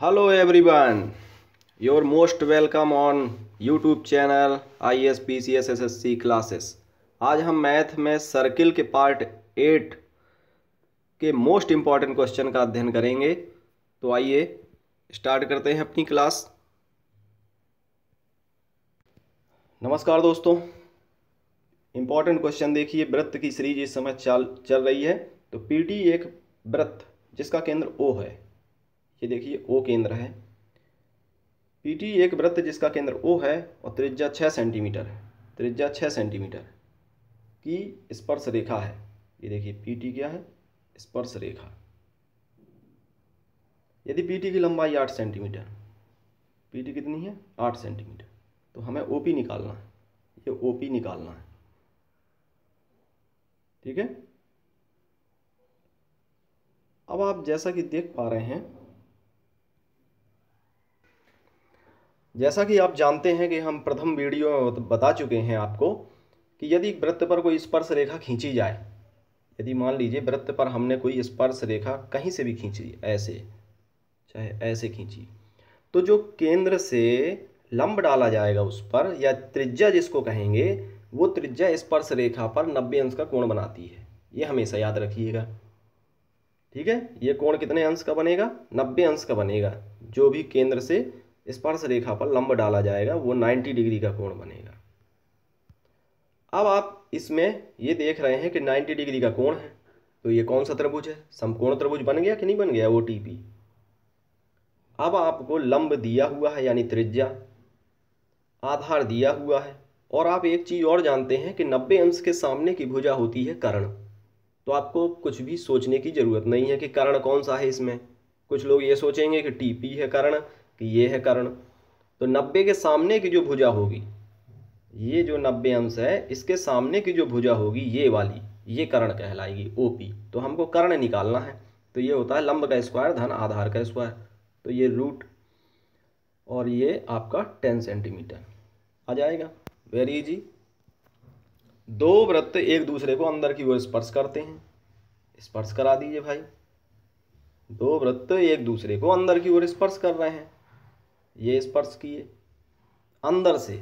Hello everyone, you're most welcome on YouTube channel IAS PCS SSC classes। आज हम math में circle के part 8 के मोस्ट इम्पॉर्टेंट क्वेश्चन का अध्ययन करेंगे। तो आइए स्टार्ट करते हैं अपनी क्लास। नमस्कार दोस्तों, इम्पॉर्टेंट क्वेश्चन देखिए। वृत्त की सीरीज इस समय चल रही है। तो पीटी एक वृत्त जिसका केंद्र O है, ये देखिए O केंद्र है। पीटी एक वृत्त जिसका केंद्र O है और त्रिज्या 6 सेंटीमीटर है। त्रिज्या 6 सेंटीमीटर की स्पर्श रेखा है। ये देखिए पीटी क्या है? स्पर्श रेखा। यदि पीटी की लंबाई 8 सेंटीमीटर, पीटी कितनी है? 8 सेंटीमीटर, तो हमें ओपी निकालना है। ये ओपी निकालना है, ठीक है। अब आप जैसा कि देख पा रहे हैं, जैसा कि आप जानते हैं कि हम प्रथम वीडियो में बता चुके हैं आपको कि यदि वृत्त पर कोई स्पर्श रेखा खींची जाए, यदि मान लीजिए वृत्त पर हमने कोई स्पर्श रेखा कहीं से भी खींची, ऐसे चाहे ऐसे खींची, तो जो केंद्र से लंब डाला जाएगा उस पर, या त्रिज्या जिसको कहेंगे, वो त्रिज्या स्पर्श रेखा पर 90 अंश का कोण बनाती है। ये हमेशा याद रखिएगा, ठीक है। ये कोण कितने अंश का बनेगा? 90 अंश का बनेगा। जो भी केंद्र से स्पर्श रेखा पर लंब डाला जाएगा वो 90 डिग्री का कोण बनेगा। अब आप इसमें ये देख रहे हैं कि 90 डिग्री का कोण है, तो ये कौन सा त्रिभुज है? समकोण त्रिभुज बन गया कि नहीं बन गया? OTP। अब आपको लंब दिया हुआ है यानी त्रिज्या, आधार दिया हुआ है, और आप एक चीज़ और जानते हैं कि 90 अंश के सामने की भुजा होती है कर्ण। तो आपको कुछ भी सोचने की ज़रूरत नहीं है कि कर्ण कौन सा है इसमें। कुछ लोग ये सोचेंगे कि TP है कर्ण, कि ये है कर्ण। तो 90 के सामने की जो भुजा होगी, ये जो 90 अंश है, इसके सामने की जो भुजा होगी ये वाली, ये कर्ण कहलाएगी, OP। तो हमको कर्ण निकालना है। तो ये होता है लंब का स्क्वायर धन आधार का स्क्वायर। तो ये रूट और ये आपका 10 सेंटीमीटर आ जाएगा। Very easy. दो वृत्त एक दूसरे को अंदर की ओर स्पर्श करते हैं। स्पर्श करा दीजिए भाई। दो वृत्त एक दूसरे को अंदर की ओर स्पर्श कर रहे हैं। ये स्पर्श किए अंदर से।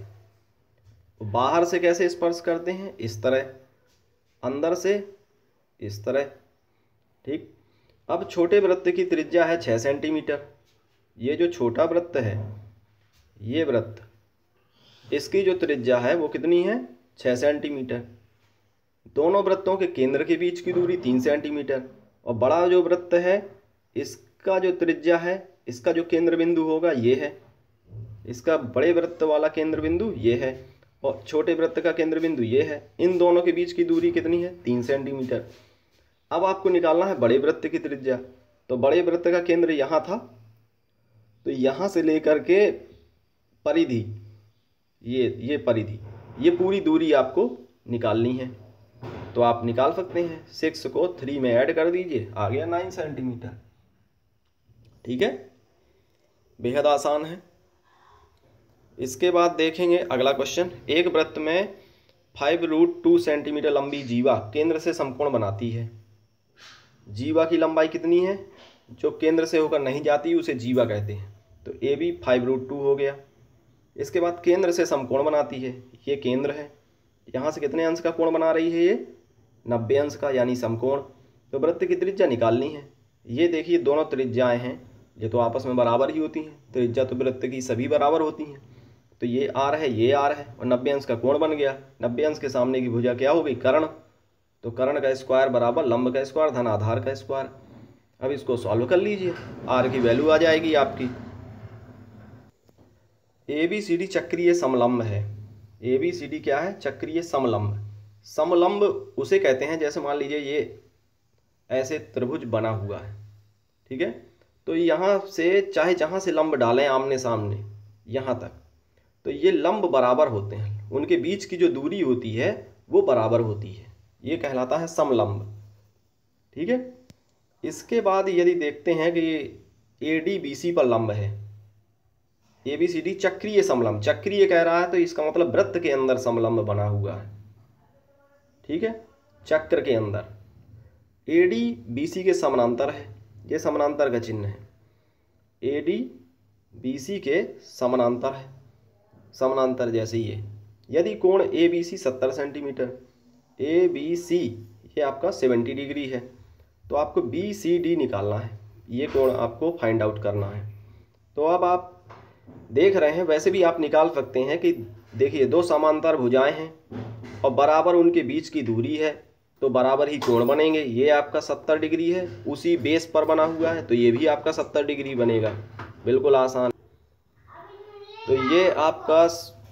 बाहर से कैसे स्पर्श करते हैं? इस तरह। अंदर से इस तरह, ठीक। अब छोटे वृत्त की त्रिज्या है 6 सेंटीमीटर। ये जो छोटा वृत्त है, ये वृत्त, इसकी जो त्रिज्या है वो कितनी है? 6 सेंटीमीटर। दोनों वृत्तों के केंद्र के बीच की दूरी 3 सेंटीमीटर। और बड़ा जो वृत्त है, इसका जो त्रिज्या है, इसका जो केंद्र बिंदु होगा ये है। इसका बड़े वृत्त वाला केंद्र बिंदु ये है, और छोटे वृत्त का केंद्र बिंदु ये है। इन दोनों के बीच की दूरी कितनी है? 3 सेंटीमीटर। अब आपको निकालना है बड़े वृत्त की त्रिज्या। तो बड़े वृत्त का केंद्र यहाँ था, तो यहाँ से लेकर के परिधि, ये परिधि, ये पूरी दूरी आपको निकालनी है। तो आप निकाल सकते हैं। 6 को 3 में ऐड कर दीजिए, आ गया 9 सेंटीमीटर। ठीक है, बेहद आसान है। इसके बाद देखेंगे अगला क्वेश्चन। एक वृत्त में 5√2 सेंटीमीटर लंबी जीवा केंद्र से समकोण बनाती है। जीवा की लंबाई कितनी है? जो केंद्र से होकर नहीं जाती उसे जीवा कहते हैं। तो AB 5√2 हो गया। इसके बाद केंद्र से समकोण बनाती है। ये केंद्र है, यहाँ से कितने अंश का कोण बना रही है? ये 90 अंश का, यानी समकोण। तो वृत्त की त्रिज्या निकालनी है। ये देखिए दोनों त्रिज्याएं हैं, ये तो आपस में बराबर ही होती हैं। त्रिज्या तो वृत्त की सभी बराबर होती हैं। तो ये R है, ये R है, और 90 अंश का कोण बन गया। 90 अंश के सामने की भुजा क्या हो गई? कर्ण। तो कर्ण का स्क्वायर बराबर लंब का स्क्वायर धन आधार का स्क्वायर। अब इसको सॉल्व कर लीजिए, R की वैल्यू आ जाएगी आपकी। ABCD चक्रीय समलंब है। ABCD क्या है? चक्रीय समलंब। समलंब उसे कहते हैं, जैसे मान लीजिए ये ऐसे त्रिभुज बना हुआ है, ठीक है। तो यहाँ से चाहे जहाँ से लंब डालें आमने सामने यहाँ तक, तो ये लंब बराबर होते हैं। उनके बीच की जो दूरी होती है वो बराबर होती है। ये कहलाता है समलंब, ठीक है। इसके बाद यदि देखते हैं कि ADBC पर लंब है। ABCD चक्रीय समलंब, चक्रीय कह रहा है तो इसका मतलब वृत्त के अंदर समलंब बना हुआ है, ठीक है, चक्र के अंदर। ADBC के समानांतर है, ये समानांतर का चिन्ह है। AD BC के समानांतर है, समानांतर जैसे ये। यदि कोण ABC 70 सेंटीमीटर, ABC ये आपका 70 डिग्री है, तो आपको BCD निकालना है, ये कोण आपको फाइंड आउट करना है। तो अब आप देख रहे हैं, वैसे भी आप निकाल सकते हैं कि देखिए दो समांतर भुजाएं हैं और बराबर उनके बीच की दूरी है, तो बराबर ही कोण बनेंगे। ये आपका 70 डिग्री है, उसी बेस पर बना हुआ है, तो ये भी आपका 70 डिग्री बनेगा। बिल्कुल आसान। तो ये आपका,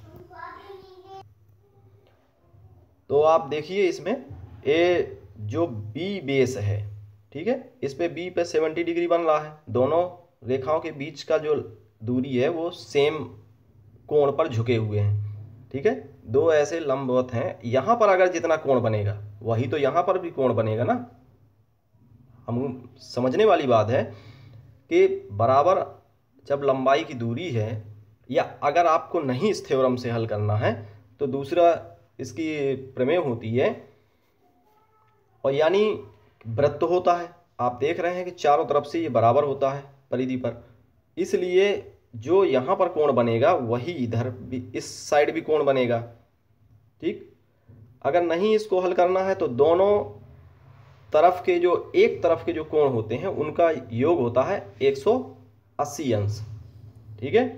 तो आप देखिए इसमें ए जो बी बेस है, ठीक है, इस पे बी पे 70 डिग्री बन रहा है। दोनों रेखाओं के बीच का जो दूरी है वो सेम कोण पर झुके हुए हैं, ठीक है, दो ऐसे लंबवत हैं। यहाँ पर अगर जितना कोण बनेगा वही तो यहाँ पर भी कोण बनेगा ना। हम समझने वाली बात है कि बराबर जब लंबाई की दूरी है, या अगर आपको नहीं इस थ्योरम से हल करना है तो दूसरा इसकी प्रमेय होती है, और यानी वृत्त होता है। आप देख रहे हैं कि चारों तरफ से ये बराबर होता है परिधि पर, इसलिए जो यहाँ पर कोण बनेगा वही इधर भी, इस साइड भी कोण बनेगा, ठीक। अगर नहीं इसको हल करना है तो दोनों तरफ के जो एक तरफ के जो कोण होते हैं उनका योग होता है 180 अंश, ठीक है।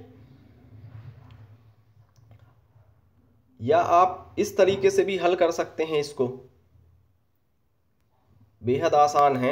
या आप इस तरीके से भी हल कर सकते हैं इसको, बेहद आसान है।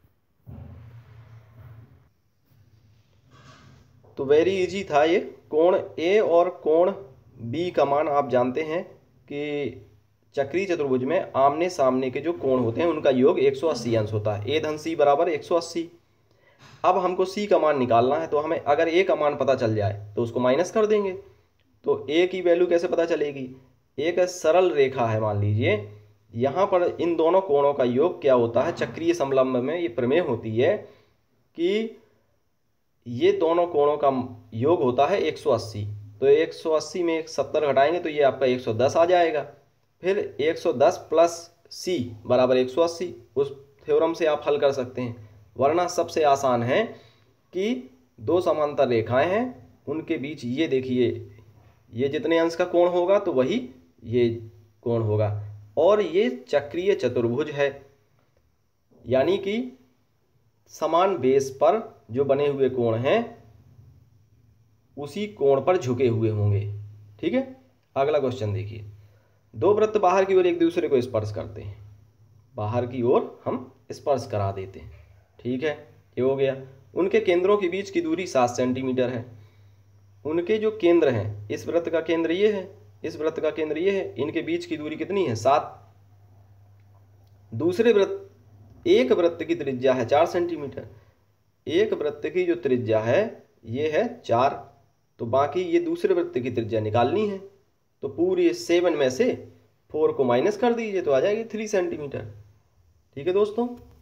तो वेरी इजी था ये। कोण ए और कोण बी का मान आप जानते हैं कि चक्रीय चतुर्भुज में आमने सामने के जो कोण होते हैं उनका योग 180 अंश होता है। ए धन सी बराबर 180। अब हमको सी का मान निकालना है, तो हमें अगर ए का मान पता चल जाए तो उसको माइनस कर देंगे। तो ए की वैल्यू कैसे पता चलेगी? एक सरल रेखा है, मान लीजिए यहाँ पर इन दोनों कोणों का योग क्या होता है, चक्रीय समलंब में ये प्रमेय होती है कि ये दोनों कोणों का योग होता है 180। तो 180 में 70 घटाएंगे तो ये आपका 110 आ जाएगा। फिर 110 प्लस सी बराबर 180, उस थ्योरम से आप हल कर सकते हैं। वरना सबसे आसान है कि दो समांतर रेखाएं हैं, उनके बीच ये देखिए ये जितने अंश का कोण होगा तो वही ये कोण होगा, और ये चक्रीय चतुर्भुज है, यानी कि समान बेस पर जो बने हुए कोण हैं उसी कोण पर झुके हुए होंगे, ठीक है। अगला क्वेश्चन देखिए, दो वृत्त बाहर की ओर एक दूसरे को स्पर्श करते हैं, बाहर की ओर हम स्पर्श करा देते हैं, ठीक है, ये हो गया। उनके केंद्रों के बीच की दूरी 7 सेंटीमीटर है। उनके जो केंद्र हैं, इस वृत्त का केंद्र ये है, इस वृत्त का केंद्र ये है, इनके बीच की दूरी कितनी है? 7। दूसरे वृत्त, एक वृत्त की त्रिज्या है 4 सेंटीमीटर। एक वृत्त की जो त्रिज्या है ये है 4, तो बाकी ये दूसरे वृत्त की त्रिज्या निकालनी है। तो पूरी 7 में से 4 को माइनस कर दीजिए तो आ जाएगी 3 सेंटीमीटर, ठीक है दोस्तों।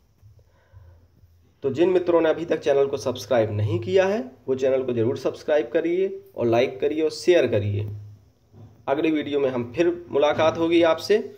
तो जिन मित्रों ने अभी तक चैनल को सब्सक्राइब नहीं किया है वो चैनल को जरूर सब्सक्राइब करिए और लाइक करिए और शेयर करिए। अगली वीडियो में हम फिर मुलाकात होगी आपसे।